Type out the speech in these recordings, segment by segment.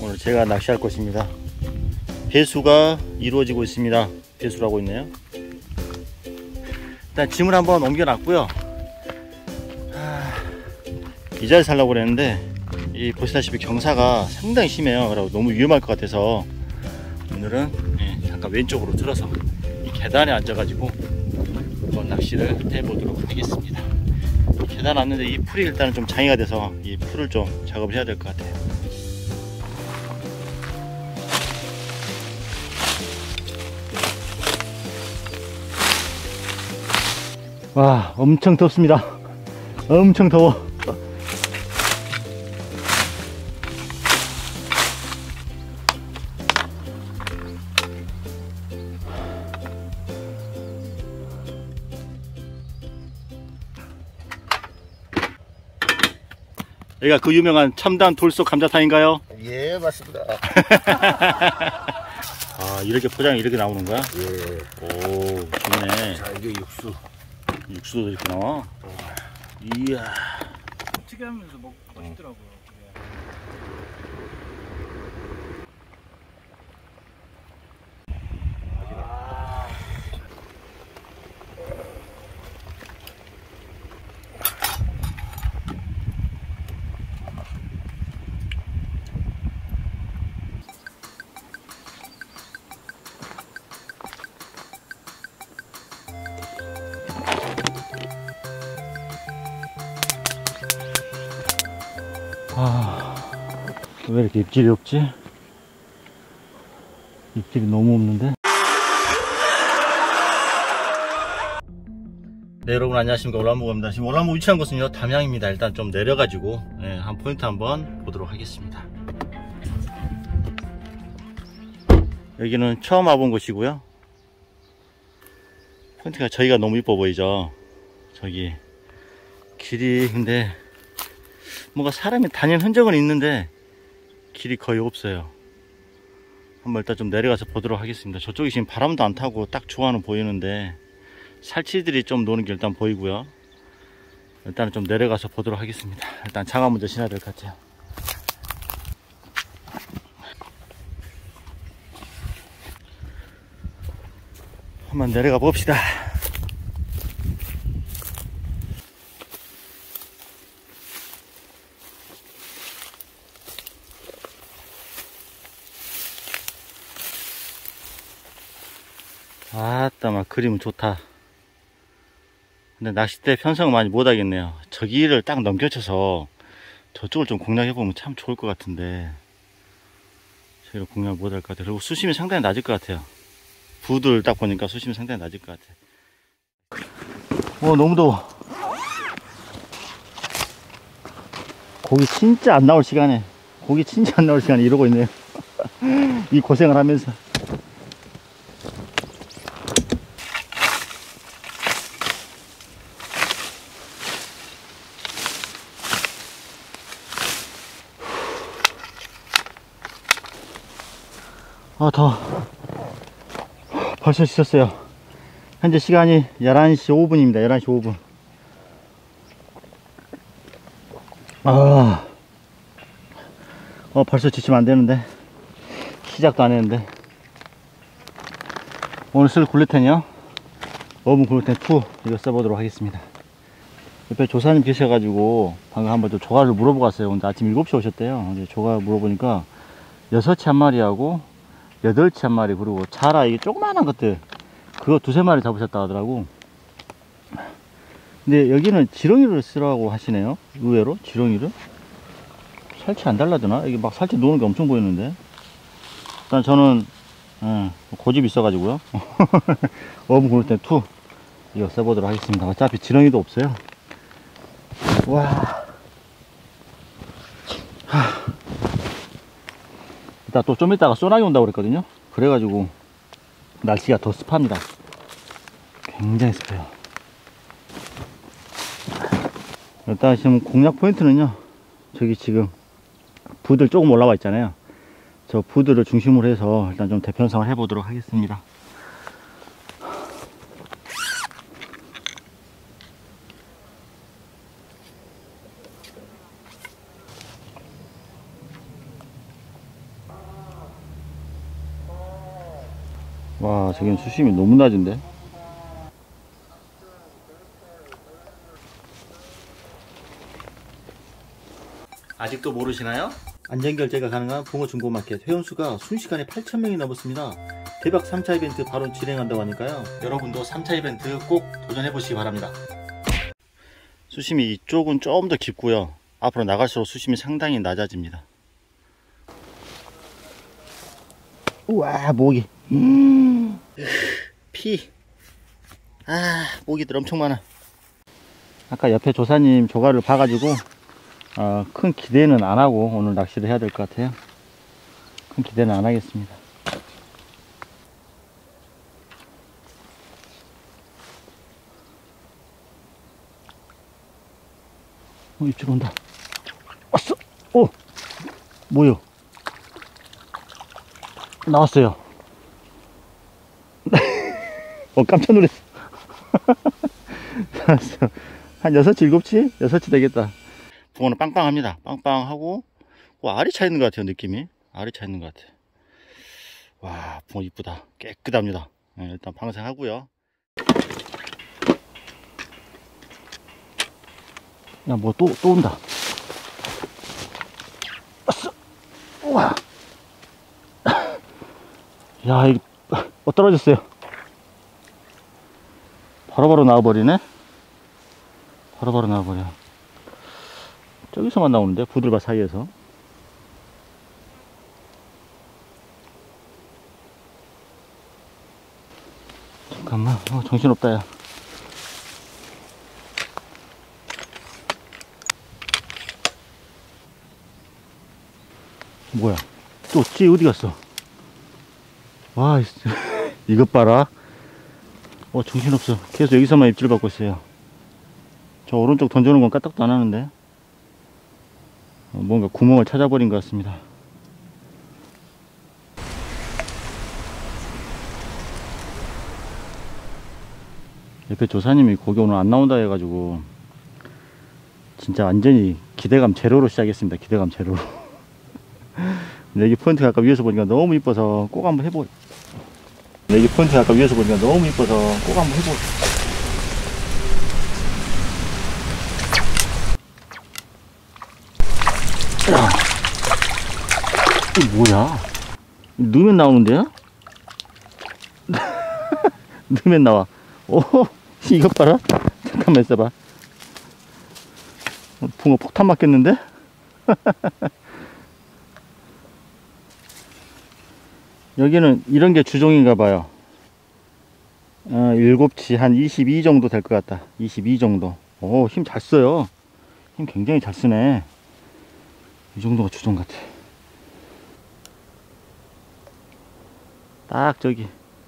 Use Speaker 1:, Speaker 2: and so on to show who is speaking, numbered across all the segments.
Speaker 1: 오늘 제가 낚시할 곳입니다. 배수가 이루어지고 있습니다. 배수를 하고 있네요. 일단 짐을 한번 옮겨놨고요. 이 자리에 살려고 그랬는데 보시다시피 경사가 상당히 심해요. 그래서 너무 위험할 것 같아서 오늘은 잠깐 왼쪽으로 틀어서 이 계단에 앉아가지고 한번 낚시를 해보도록 하겠습니다. 계단 왔는데 이 풀이 일단은 좀 장애가 돼서 이 풀을 좀 작업을 해야 될 것 같아요. 와, 엄청 덥습니다. 엄청 더워. 여기가 그 유명한 첨단 돌속 감자탕인가요?
Speaker 2: 예, 맞습니다.
Speaker 1: 아, 이렇게 포장이 이렇게 나오는 거야?
Speaker 2: 예.
Speaker 1: 오, 좋네.
Speaker 2: 자, 이게 육수.
Speaker 1: 육수도 이렇게 나와? 이야.
Speaker 3: 특이하면서 맛있더라고요.
Speaker 1: 왜 이렇게 입질이 없지? 입질이 너무 없는데? 네, 여러분 안녕하십니까. 올라무입니다. 지금 올라무 위치한 곳은요 담양입니다. 일단 좀 내려가지고 한 포인트 한번 보도록 하겠습니다. 여기는 처음 와본 곳이고요. 포인트가 저기가 너무 이뻐 보이죠. 저기 길이 근데 뭔가 사람이 다니는 흔적은 있는데 길이 거의 없어요. 한번 일단 좀 내려가서 보도록 하겠습니다. 저쪽이 지금 바람도 안 타고 딱 좋아는 보이는데 살치들이 좀 노는 게 일단 보이고요. 일단은 좀 내려가서 보도록 하겠습니다. 일단 장화 먼저 신어야 될 것 같아요. 한번 내려가 봅시다. 아따, 막 그림은 좋다. 근데 낚싯대 편성을 많이 못하겠네요. 저기를 딱 넘겨쳐서 저쪽을 좀 공략해보면 참 좋을 것 같은데 저기를 공략 못할 것 같아요. 그리고 수심이 상당히 낮을 것 같아요. 부들 딱 보니까 수심이 상당히 낮을 것 같아요. 너무 더워. 고기 진짜 안 나올 시간에 이러고 있네요. 이 고생을 하면서. 더워. 벌써 씻었어요. 현재 시간이 11시 5분입니다. 11시 5분. 벌써 지치면 안 되는데. 시작도 안 했는데. 오늘 쓸 굴루텐이요. 어분 굴루텐 2 이거 써보도록 하겠습니다. 옆에 조사님 계셔가지고 방금 한번 또 조가를 물어보고 갔어요. 근데 아침 7시에 오셨대요. 이제 조가 물어보니까 6치 한 마리하고 8치 한 마리, 그리고 자라 이게 조그만한 것들 그거 2~3마리 잡으셨다 하더라고. 근데 여기는 지렁이를 쓰라고 하시네요. 의외로 지렁이를. 살치 안 달라드나? 여기 막 살치 노는 게 엄청 보이는데. 일단 저는 고집이 있어가지고요. 어분 굴루텐 2 이거 써보도록 하겠습니다. 어차피 지렁이도 없어요. 와. 일단 또 좀 이따가 소나기 온다고 그랬거든요. 그래가지고 날씨가 더 습합니다. 굉장히 습해요. 일단 지금 공략 포인트는요, 저기 지금 부들 조금 올라와 있잖아요. 저 부들을 중심으로 해서 일단 좀 대편성을 해보도록 하겠습니다. 와, 저긴 수심이 너무 낮은데? 아직도 모르시나요? 안전결제가 가능한 붕어중고마켓 회원수가 순식간에 8,000명이 넘었습니다. 대박 3차 이벤트 바로 진행한다고 하니까요. 여러분도 3차 이벤트 꼭 도전해보시기 바랍니다. 수심이 이쪽은 좀 더 깊고요. 앞으로 나갈수록 수심이 상당히 낮아집니다. 우와, 모기. 피. 아, 모기들 엄청 많아. 아까 옆에 조사님 조가를 봐가지고 큰 기대는 안 하고 오늘 낚시를 해야 될 것 같아요. 큰 기대는 안 하겠습니다. 입질 온다. 왔어. 오, 뭐요? 나왔어요. 깜짝 놀랐어. 나왔어. 한 6치, 7치? 6치 되겠다. 붕어는 빵빵합니다. 빵빵하고, 알이 차 있는 것 같아요, 느낌이. 알이 차 있는 것 같아요. 와, 붕어 이쁘다. 깨끗합니다. 네, 일단 방생하고요. 야, 뭐 또 온다. 왔어. 우와. 야, 이거 떨어졌어요. 바로바로 나와버리네. 바로바로 나와버려. 저기서만 나오는데, 부들바 사이에서. 잠깐만, 정신없다, 야. 뭐야, 또 찌 어디 갔어? 와, 이것 봐라. 정신없어. 계속 여기서만 입질 받고 있어요. 저 오른쪽 던져놓은 건 까딱도 안 하는데 뭔가 구멍을 찾아버린 것 같습니다. 옆에 조사님이 고기 오늘 안 나온다 해가지고 진짜 완전히 기대감 제로로 시작했습니다. 기대감 제로로. 근데 여기 포인트가 아까 위에서 보니까 너무 이뻐서 꼭 한번 해보. 여기 포인트가 아까 위에서 보니까 너무 이뻐서 꼭 한번 해보. 야, 이게 뭐야? 넣으면 나오는데요? 넣으면 나와. 오, 이것 봐라. 잠깐만 있어봐. 붕어 폭탄 맞겠는데? 여기는 이런 게 주종인가 봐요. 7치 한 22 정도 될 것 같다. 22 정도. 오, 힘 잘 써요. 힘 굉장히 잘 쓰네. 이 정도가 주종 같아. 딱 저기.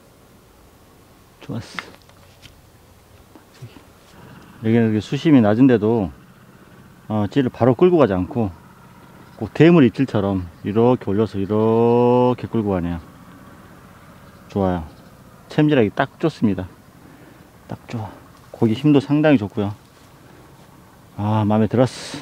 Speaker 1: 좋았어. 저기. 여기는 수심이 낮은데도 찌를 바로 끌고 가지 않고 꼭 대물 입질처럼 이렇게 올려서 이렇게 끌고 가네요. 좋아요. 챔질하기 딱 좋습니다. 딱 좋아. 고기 힘도 상당히 좋고요. 아, 마음에 들었어.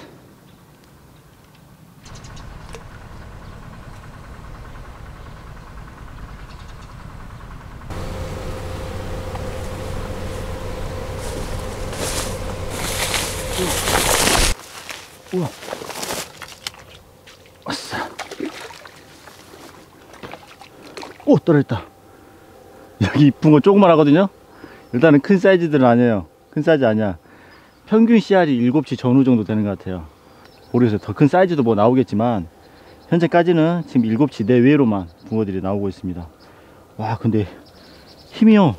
Speaker 1: 우와. 왔어. 오, 떨어졌다. 여기 붕어 조그만 하거든요. 일단은 큰 사이즈들은 아니에요. 큰 사이즈 아니야. 평균 씨알이 7치 전후 정도 되는 것 같아요. 모르겠어요. 더 큰 사이즈도 뭐 나오겠지만 현재까지는 지금 7치 내외로만 붕어들이 나오고 있습니다. 와, 근데 힘이요.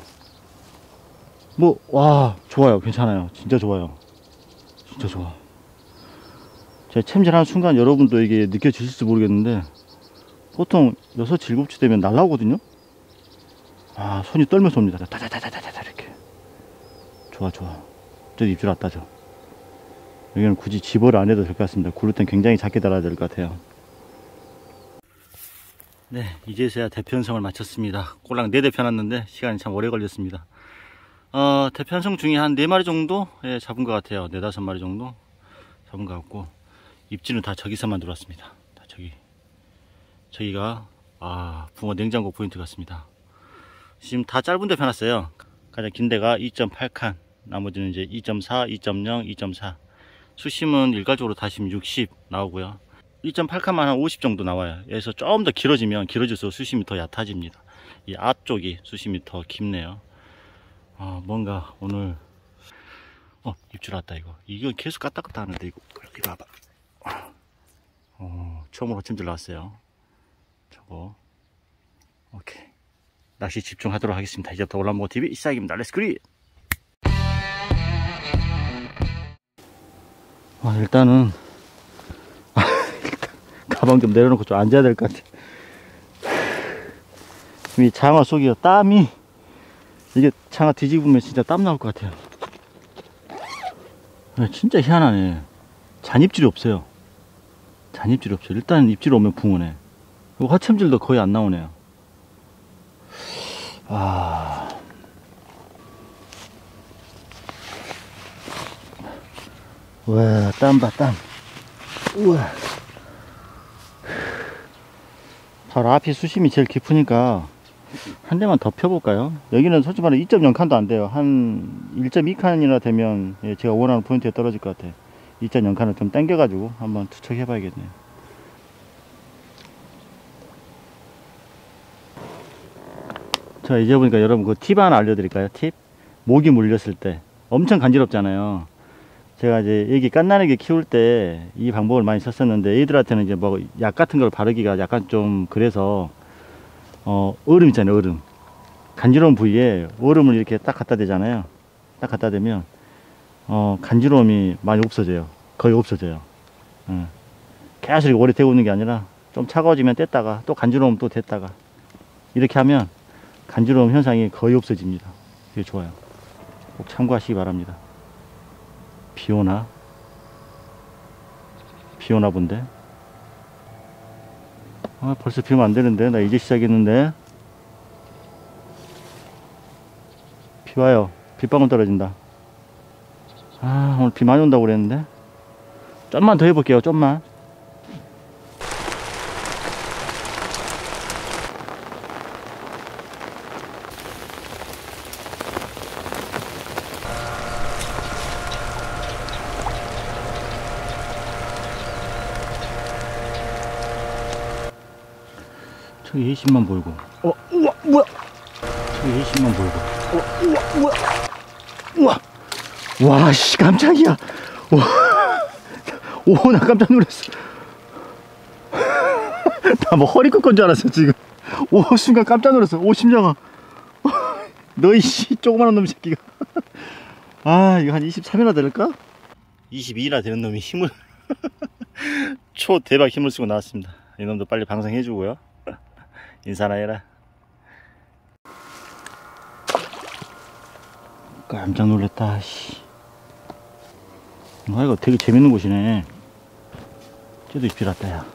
Speaker 1: 와, 좋아요. 괜찮아요. 진짜 좋아요. 진짜 좋아. 제가 챔질하는 순간 여러분도 이게 느껴지실지 모르겠는데 보통 6, 7치 되면 날라오거든요. 아, 손이 떨면서 옵니다. 다다다다다다 이렇게. 좋아. 저기 입질 왔다, 저. 여기는 굳이 집어를 안 해도 될 것 같습니다. 굴루텐 굉장히 작게 달아야 될 것 같아요. 네, 이제서야 대편성을 마쳤습니다. 꼴랑 4대 펴놨는데 시간이 참 오래 걸렸습니다. 대편성 중에 한 4마리 정도 잡은 것 같아요. 4, 5마리 정도 잡은 것 같고 입질은 다 저기서만 들어왔습니다. 다 저기가 붕어 냉장고 포인트 같습니다. 지금 다 짧은 데 펴놨어요. 가장 긴 데가 2.8칸, 나머지는 이제 2.4, 2.0, 2.4. 수심은 일괄적으로 다 지금 60 나오고요. 1.8칸만 한 50 정도 나와요. 여기서 좀 더 길어지면 길어질수록 수심이 더 얕아집니다. 이 앞쪽이 수심이 더 깊네요. 뭔가 오늘 입질 왔다. 이거 계속 까딱까딱 하는데 이거 봐봐. 처음으로 호챔질 나왔어요. 저거. 오케이, 낚시 집중하도록 하겠습니다. 이제부터 올라먹어 TV 시작입니다. 렛츠 그릿. 일단은 가방 좀 내려놓고 좀 앉아야 될 것 같아. 이 장어 속이요, 땀이, 이게 장어 뒤집으면 진짜 땀 나올 것 같아요. 진짜 희한하네. 잔입질이 없어요. 잔입질이 없어요. 일단 입질 오면 붕어네. 그리고 화챔질도 거의 안 나오네요. 와, 땀 봐, 땀. 우와. 바로 앞이 수심이 제일 깊으니까 한 대만 더 펴볼까요? 여기는 솔직히 말해 2.0칸도 안 돼요. 한 1.2칸이나 되면 제가 원하는 포인트에 떨어질 것 같아요. 2.0칸을 좀 당겨가지고 한번 투척해 봐야겠네요. 자, 이제 보니까 여러분 그 팁 하나 알려드릴까요? 팁? 모기 물렸을 때 엄청 간지럽잖아요. 제가 이제 애기 갓난애기 키울 때 이 방법을 많이 썼었는데, 애들한테는 이제 뭐 약 같은 걸 바르기가 약간 좀 그래서 얼음 있잖아요. 얼음, 간지러운 부위에 얼음을 이렇게 딱 갖다 대잖아요. 딱 갖다 대면 간지러움이 많이 없어져요. 거의 없어져요. 계속 이렇게 오래 대고 있는 게 아니라 좀 차가워지면 뗐다가 또 간지러움 또 댔다가 이렇게 하면 간지러움 현상이 거의 없어집니다. 되게 좋아요. 꼭 참고하시기 바랍니다. 비오나 본데. 벌써 비 오면 안 되는데. 나 이제 시작했는데. 비 와요. 빗방울 떨어진다. 오늘 비 많이 온다고 그랬는데. 좀만 더 해볼게요. 좀만. 저기 A심만 보이고. 우와, 뭐야? 저기 A심만 보이고. 우와, 뭐야? 우와. 와, 씨, 깜짝이야. 오, 나 깜짝 놀랐어. 나 뭐 허리 꺾은 줄 알았어, 지금. 순간 깜짝 놀랐어. 심장아. 너희 씨, 조그만한 놈 새끼가. 이거 한 23이나 될까? 22나 되는 놈이 힘을 초 대박 힘을 쓰고 나왔습니다. 이놈도 빨리 방생해주고요. 인사나 해라. 깜짝 놀랐다. 씨. 이거 되게 재밌는 곳이네. 쟤도 입질 왔다, 야.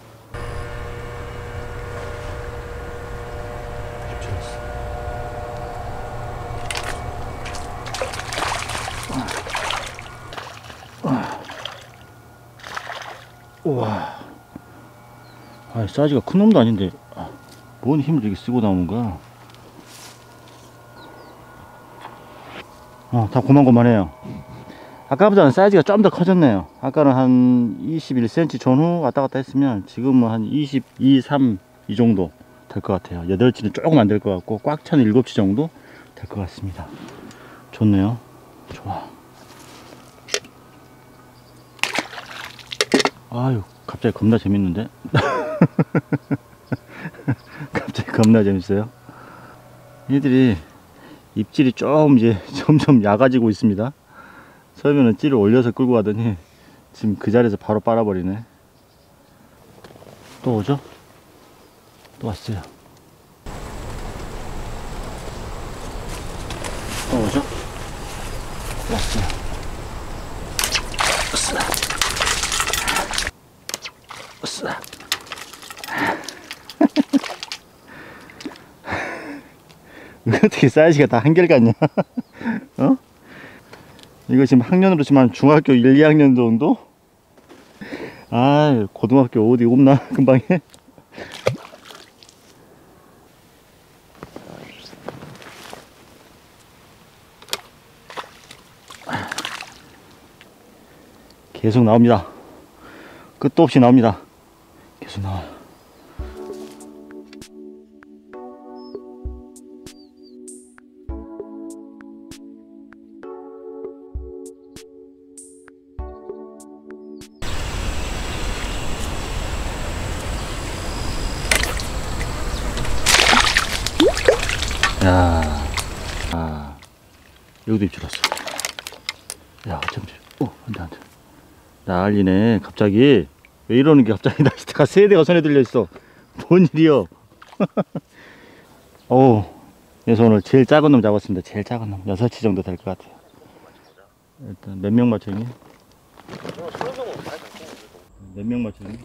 Speaker 1: 우와. 사이즈가 큰 놈도 아닌데 뭔 힘을 이렇게 쓰고 나오는 거야. 다 고만고만해요. 아까보다는 사이즈가 좀 더 커졌네요. 아까는 한 21cm 전후 왔다 갔다 했으면 지금은 한 22, 3 이 정도 될 것 같아요. 8치는 조금 안 될 것 같고 꽉 찬 7치 정도 될 것 같습니다. 좋네요. 좋아. 갑자기 겁나 재밌는데? 갑자기 겁나 재밌어요. 얘들이 입질이 좀 이제 점점 얕아지고 있습니다. 처음에는 찌를 올려서 끌고 가더니 지금 그 자리에서 바로 빨아버리네. 또 오죠? 또 왔어요. 또 오죠? 또 왔어요. 으쌰. 왜 어떻게 사이즈가 다 한결같냐? 이거 지금 학년으로 치면 중학교 1, 2학년 정도? 고등학교 어디 없나? 금방에? 계속 나옵니다. 끝도 없이 나옵니다. 계속 나와요. 야, 아, 여기도 입질 왔어. 야, 잠시, 안 돼, 안 돼. 난리네, 갑자기. 왜 이러는 게 갑자기 낚싯대가 세 대가 손에 들려 있어. 뭔 일이요? 어우, 그래서 오늘 제일 작은 놈 잡았습니다. 제일 작은 놈. 6치 정도 될 것 같아요. 일단 몇 명 맞춰니? 몇 명 맞춰니?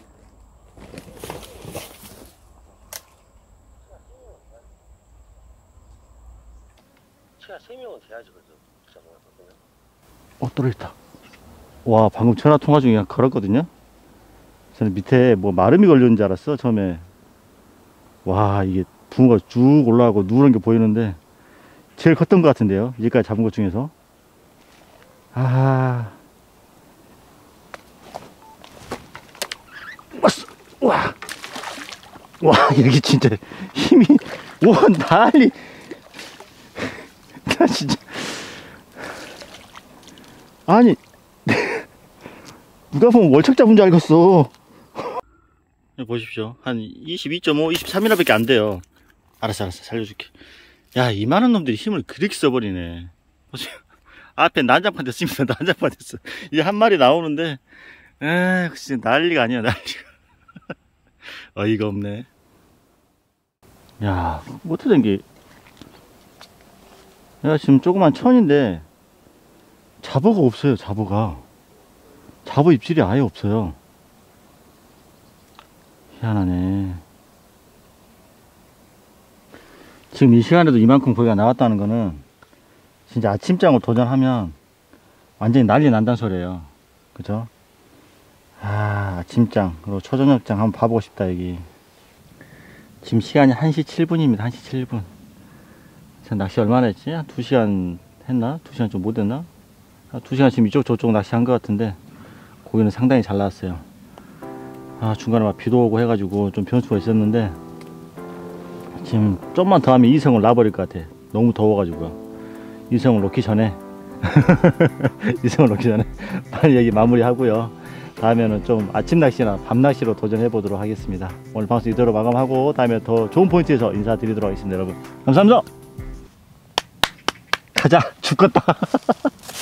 Speaker 2: 최하 3명은 돼야지 그래도 잡아야
Speaker 1: 떨어졌다. 와, 방금 전화 통화 중에 그냥 걸었거든요. 저는 밑에 뭐 마름이 걸렸는 줄 알았어, 처음에. 와, 이게 붕어가 쭉 올라가고 누런 게 보이는데 제일 컸던 것 같은데요, 이제까지 잡은 것 중에서. 아, 왔어. 와, 여기 진짜 힘이, 와, 난리. 나 진짜, 아니, 누가 보면 월척 잡은 줄 알겠어. 보십시오. 한 22.5, 23이나 밖에 안 돼요. 알았어, 살려줄게. 야, 이만한 놈들이 힘을 그렇게 써버리네. 보세요. 앞에 난장판 됐습니다. 난장판 됐어. 이제 한 마리 나오는데, 진짜 난리가 아니야, 난리가. 어이가 없네. 야, 어떻게 된 게, 야, 지금 조그만 천인데, 잡어가 없어요, 잡어가. 잡어 입질이 아예 없어요. 희한하네. 지금 이 시간에도 이만큼 고기가 나왔다는 거는 진짜 아침장을 도전하면 완전히 난리 난다는 소리예요. 그죠? 아, 아침장 그리고 초저녁장 한번 봐보고 싶다. 여기 지금 시간이 1시 7분입니다 1시 7분. 제가 낚시 얼마나 했지? 한 2시간 했나? 2시간 좀 못했나? 2시간 지금 이쪽 저쪽 낚시 한 것 같은데 고기는 상당히 잘 나왔어요. 아, 중간에 막 비도 오고 해가지고 좀 변수가 있었는데 지금 좀만 더 하면 이성을 놔버릴 것 같아. 너무 더워가지고요. 이성을 놓기 전에 이성을 놓기 전에 빨리 여기 마무리 하고요. 다음에는 좀 아침 낚시나 밤 낚시로 도전해 보도록 하겠습니다. 오늘 방송 이대로 마감하고 다음에 더 좋은 포인트에서 인사드리도록 하겠습니다. 여러분 감사합니다. 가자. 죽겠다.